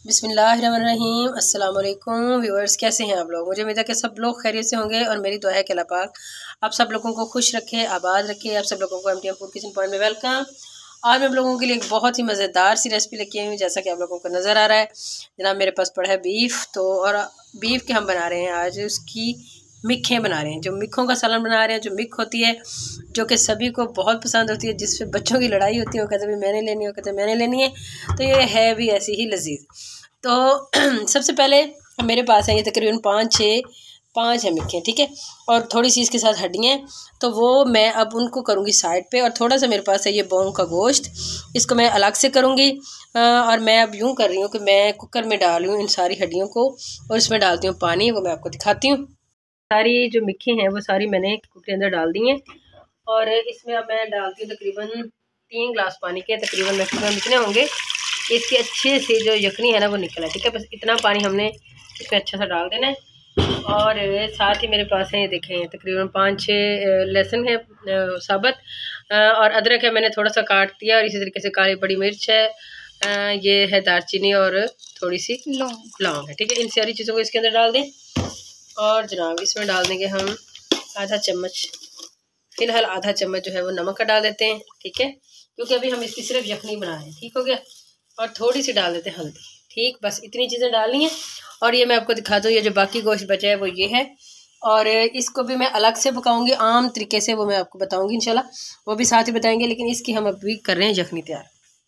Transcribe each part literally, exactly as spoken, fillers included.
बिस्मिल्लाहिर्रहमानिर्रहीम। अस्सलाम वालेकुम व्यूअर्स, कैसे हैं आप लोग। मुझे उम्मीद है कि सब लोग खैरियत से होंगे और मेरी दुआ है कि अल्लाह पाक आप सब लोगों को खुश रखे, आबाद रखे। आप सब लोगों को M T M food kitchen point में वेलकम। आज मैं आप लोगों के लिए एक बहुत ही मज़ेदार सी रेसिपी लेके आई हूँ। जैसा कि आप लोगों को नज़र आ रहा है जनाब, मेरे पास पड़ा है बीफ। तो और बीफ के हम बना रहे हैं आज उसकी मिखें बना रहे हैं, जो मिखों का सालन बना रहे हैं, जो मिख होती है जो कि सभी को बहुत पसंद होती है, जिससे बच्चों की लड़ाई होती है, वो कहते हैं मैंने लेनी है, वो कहते हैं मैंने लेनी है। तो ये है भी ऐसी ही लजीज। तो सबसे पहले मेरे पास है ये तकरीबन पाँच छः पाँच है मिखें, ठीक है, और थोड़ी सी इसके साथ हड्डियाँ, तो वो मैं अब उनको करूँगी साइड पे। और थोड़ा सा मेरे पास है ये बोन का गोश्त, इसको मैं अलग से करूँगी। और मैं अब यूँ कर रही हूँ कि मैं कुकर में डाल हूँ इन सारी हड्डियों को और इसमें डालती हूँ पानी, वो मैं आपको दिखाती हूँ। सारी जो मिखें हैं वो सारी मैंने कुकर के अंदर डाल दी हैं और इसमें अब मैं डालती हूँ तकरीबन तीन गिलास पानी के। तकरीबन मैक्सिमम इतने होंगे, इसके अच्छे से जो यखनी है ना वो निकला है, ठीक है। बस इतना पानी हमने इसमें अच्छा सा डाल देना है। और साथ ही मेरे पास है ये देखें तकरीबन पाँच छः लहसुन है साबुत, और अदरक है मैंने थोड़ा सा काट दिया, और इसी तरीके से काली बड़ी मिर्च है, ये है दालचीनी और थोड़ी सी लौंग लौंग है, ठीक है। इन सारी चीज़ों को इसके अंदर डाल दें। और जनाब इसमें डाल देंगे हम आधा चम्मच, फिलहाल आधा चम्मच जो है वो नमक का डाल देते हैं, ठीक है, क्योंकि अभी हम इसकी सिर्फ यखनी बना रहे हैं, ठीक हो गया। और थोड़ी सी डाल देते हैं हल्दी, ठीक, बस इतनी चीज़ें डालनी है। और ये मैं आपको दिखा दूँ, ये जो बाकी गोश्त बचा है वो ये है, और इसको भी मैं अलग से पकाऊंगी आम तरीके से, वो मैं आपको बताऊंगी इंशाल्लाह, वो भी साथ ही बताएंगे। लेकिन इसकी हम अभी कर रहे हैं यखनी तैयार।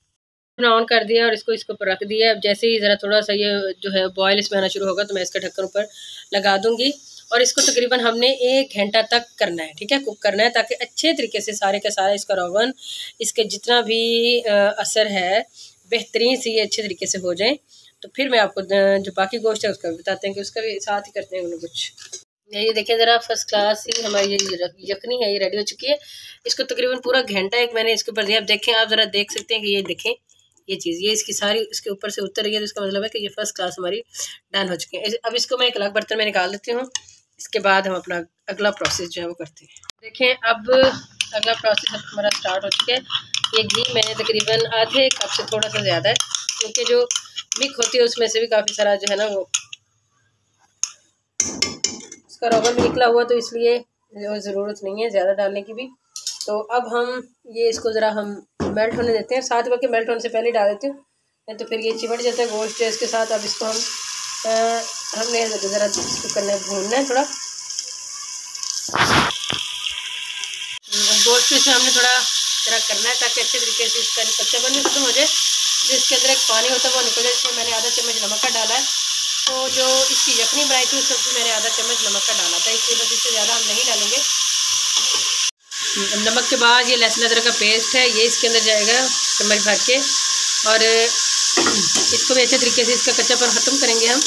ऑन कर दिया और इसको इसके ऊपर रख दिया। अब जैसे ही ज़रा थोड़ा सा ये जो है बॉयल इसमें आना शुरू होगा तो मैं इसका ढक्कन ऊपर लगा दूंगी, और इसको तकरीबन हमने एक घंटा तक करना है, ठीक है, कुक करना है, ताकि अच्छे तरीके से सारे का सारा इसका रोगन, इसके जितना भी असर है बेहतरीन से ये अच्छे तरीके से हो जाए। तो फिर मैं आपको जो बाकी गोश्त है उसका भी बताते हैं कि उसका भी साथ ही करते हैं कुछ। ये देखें ज़रा फर्स्ट क्लास ही हमारी ये यखनी है, ये रेडी हो चुकी है। इसको तकरीबन पूरा घंटा एक मैंने इसके ऊपर दिया। अब देखें, आप ज़रा देख सकते हैं कि ये देखें ये चीज़ ये इसकी सारी इसके ऊपर से उतर रही है, तो इसका मतलब है कि ये फर्स्ट क्लास हमारी डन हो चुकी है। अब इसको मैं एक अलग बर्तन में निकाल देती हूँ। इसके बाद हम अपना अगला प्रोसेस जो है वो करते हैं। देखें अब अगला प्रोसेस हमारा स्टार्ट हो चुका है। ये घी मैंने तकरीबन आधे कप से थोड़ा सा ज़्यादा है, क्योंकि जो मिक होती है उसमें से भी काफ़ी सारा जो है ना वो उसका रोगन भी निकला हुआ, तो इसलिए ज़रूरत नहीं है ज़्यादा डालने की भी। तो अब हम ये इसको ज़रा हम मेल्ट होने देते हैं, साथ बल्कि मेल्ट होने से पहले डाल देती हूँ, नहीं तो फिर ये चिमट जाता है गोश्त है इसके साथ। अब इसको हम आ, हमने ज़रा इसको करना है, भूनना है थोड़ा। गोश्त से हमने थोड़ा ज़रा करना है ताकि अच्छे तरीके से इसका कच्चापन खत्म हो जाए। जो इसके अंदर एक पानी होता है वो निकल जाए। इसमें मैंने आधा चम्मच नमक का डाला है, तो जो इसकी यखनी बनाई थी उसमें मैंने आधा चम्मच नमक का डाला था, इसलिए बस इससे ज़्यादा हम नहीं डालेंगे। नमक के बाद ये लहसुन अदरक का पेस्ट है, ये इसके अंदर जाएगा चम्मच भर के, और इसको भी अच्छे तरीके से इसका कच्चापन ख़त्म करेंगे हम।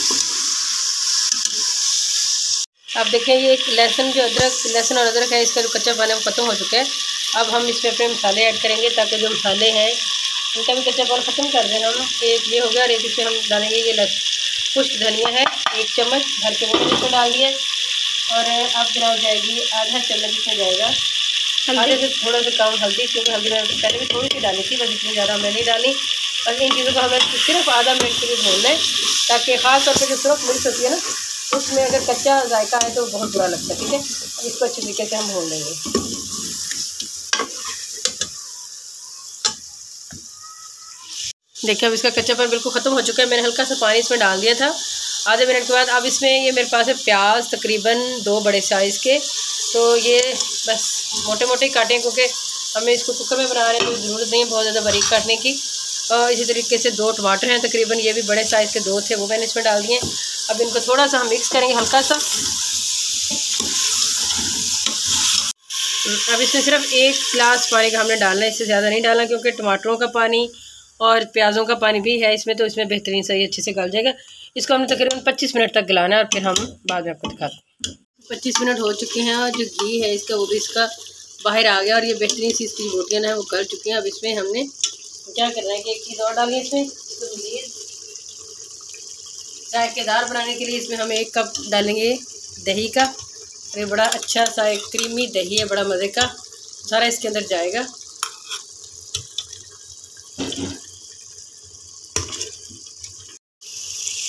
आप देखें ये एक लहसुन जो अदरक लहसुन और अदरक है, इसका जो कच्चापन है वो ख़त्म हो चुका है। अब हम इसमें अपने मसाले ऐड करेंगे, ताकि जो मसाले हैं उनका भी कच्चापन ख़त्म कर दें हम। एक ये हो गया, और एक इसमें हम डालेंगे ये खुश्क धनिया है एक चम्मच भर के, वो इसमें डाल दिया। और अब जरा हो जाएगी आधा चम्मच इसमें जाएगा, आधे से थोड़ा सा कम हल्दी, क्योंकि हल्दी मैंने पहले भी थोड़ी सी डाली थी, बस इतनी ज़्यादा मैं नहीं डाली। और इन चीज़ों को हमें सिर्फ आधा मिनट के लिए भूनना है, ताकि ख़ास तौर पर जो सुरख मिर्च होती है ना उसमें अगर कच्चा जायका है तो बहुत बुरा लगता है, ठीक है। इसको अच्छे तरीके से हम भून लेंगे। देखिए अब इसका कच्चापन बिल्कुल ख़त्म हो चुका है। मैंने हल्का सा पानी इसमें डाल दिया था आधे मिनट के बाद। अब इसमें ये मेरे पास है प्याज तकरीबन दो बड़े साइज़ के, तो ये बस मोटे मोटे ही काटें, क्योंकि हमें इसको कुकर में बना रहे हैं तो ज़रूरत नहीं है बहुत ज़्यादा बारीक काटने की। और इसी तरीके से दो टमाटर हैं तकरीबन, ये भी बड़े साइज़ के दो थे, वो मैंने इसमें डाल दिए। अब इनको थोड़ा सा हम मिक्स करेंगे हल्का सा। अब इसमें सिर्फ एक गिलास पानी का हमने डालना है, इससे ज़्यादा नहीं डालना, क्योंकि टमाटरों का पानी और प्याज़ों का पानी भी है इसमें, तो इसमें बेहतरीन से अच्छे से गल जाएगा। इसको हमने तकरीबन पच्चीस मिनट तक गलाना है, और फिर हम बाद में आपको दिखाते हैं। पच्चीस मिनट हो चुके हैं और जो घी है इसका वो भी इसका बाहर आ गया, और ये बेहतरीन सी इसकी रोटियाँ है वो गल चुकी हैं। अब इसमें हमने क्या करना है कि एक चीज़ और डालिए इसमें, तो मज़ीद जायकेदार बनाने के लिए इसमें हम एक कप डालेंगे दही का। ये बड़ा अच्छा सा एक क्रीमी दही है, बड़ा मज़े का, सारा इसके अंदर जाएगा।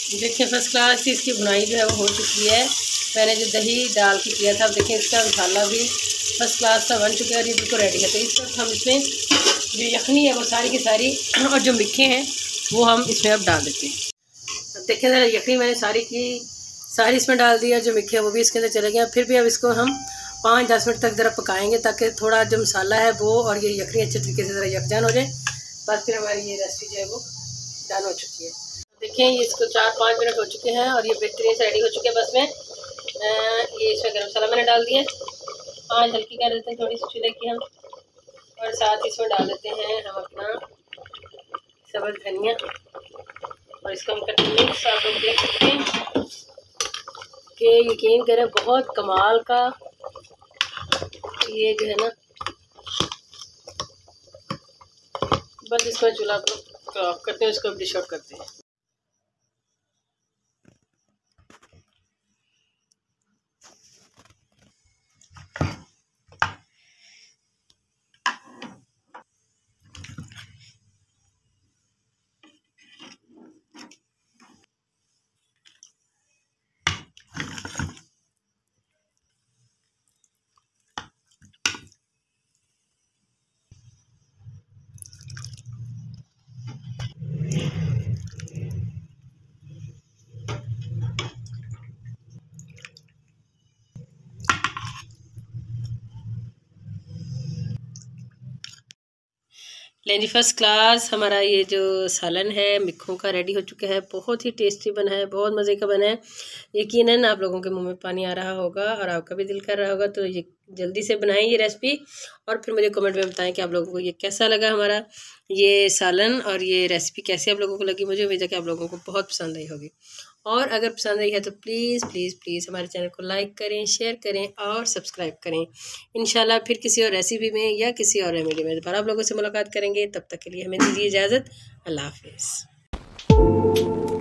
देखिए फर्स्ट क्लास की इसकी बुनाई जो है वो हो चुकी है। मैंने जो दही डाल के किया था, अब देखिए इसका मसाला भी फर्स्ट क्लास सा बन चुका है और ये बिल्कुल रेडी है। तो इस वक्त हम इसमें जो यखनी है वो सारी की सारी और जो मिक्के हैं वो हम इसमें अब डाल देते हैं। अब देखिए ज़रा यखनी मैंने सारी की सारी इसमें डाल दिया, जो मिक्के हैं वो भी इसके अंदर चले गए। फिर भी अब इसको हम पाँच दस मिनट तक ज़रा पकाएंगे ताकि थोड़ा जो मसाला है वो और ये यखनी अच्छे तरीके से ज़रा यकजान हो जाए। बस फिर हमारी ये रेसिपी जो है वो डन हो चुकी है। देखिए ये इसको चार पाँच मिनट हो चुके हैं और ये बेहतरीन से रेडी हो चुके हैं। बस में ये इसमें गरम मसाला मैंने डाल दिया, आँच हल्की कर देते हैं थोड़ी सी चूल्हे की हम, और साथ ही इसमें डाल देते हैं हम अपना सब्ज़ धनिया और इसको हम करते मिक्स। आप लोग देख सकते हैं कि यकीन करें बहुत कमाल का ये जो है ना, बस इसमें चूल्हा ऑफ करते हैं, इसको डिश आउट करते हैं। लें जी फर्स्ट क्लास हमारा ये जो सालन है मिक्खों का रेडी हो चुका है। बहुत ही टेस्टी बना है, बहुत मज़े का बना है। यकीनन आप लोगों के मुंह में पानी आ रहा होगा और आपका भी दिल कर रहा होगा। तो ये जल्दी से बनाएं ये रेसिपी और फिर मुझे कमेंट में बताएं कि आप लोगों को ये कैसा लगा, हमारा ये सालन और ये रेसिपी कैसी आप लोगों को लगी। मुझे उम्मीद है कि आप लोगों को बहुत पसंद आई होगी, और अगर पसंद आई है तो प्लीज़ प्लीज़ प्लीज़ हमारे चैनल को लाइक करें, शेयर करें और सब्सक्राइब करें। इंशाल्लाह फिर किसी और रेसिपी में या किसी और रेमेडी में दोबारा आप लोगों से मुलाकात करेंगे। तब तक के लिए हमें दीजिए इजाज़त। अल्लाह हाफिज़।